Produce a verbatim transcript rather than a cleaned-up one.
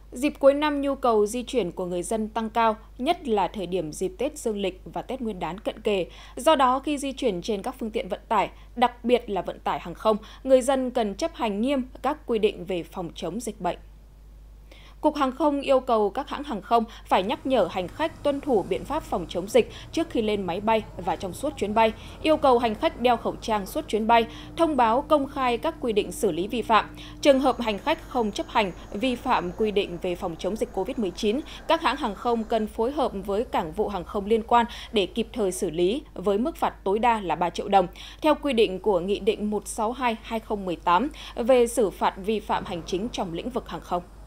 Dịp cuối năm, nhu cầu di chuyển của người dân tăng cao, nhất là thời điểm dịp Tết Dương lịch và Tết Nguyên đán cận kề. Do đó, khi di chuyển trên các phương tiện vận tải, đặc biệt là vận tải hàng không, người dân cần chấp hành nghiêm các quy định về phòng chống dịch bệnh. Cục Hàng không yêu cầu các hãng hàng không phải nhắc nhở hành khách tuân thủ biện pháp phòng chống dịch trước khi lên máy bay và trong suốt chuyến bay, yêu cầu hành khách đeo khẩu trang suốt chuyến bay, thông báo công khai các quy định xử lý vi phạm. Trường hợp hành khách không chấp hành, vi phạm quy định về phòng chống dịch Covid mười chín, các hãng hàng không cần phối hợp với cảng vụ hàng không liên quan để kịp thời xử lý với mức phạt tối đa là ba triệu đồng, theo quy định của Nghị định một trăm sáu mươi hai trên hai nghìn không trăm mười tám về xử phạt vi phạm hành chính trong lĩnh vực hàng không.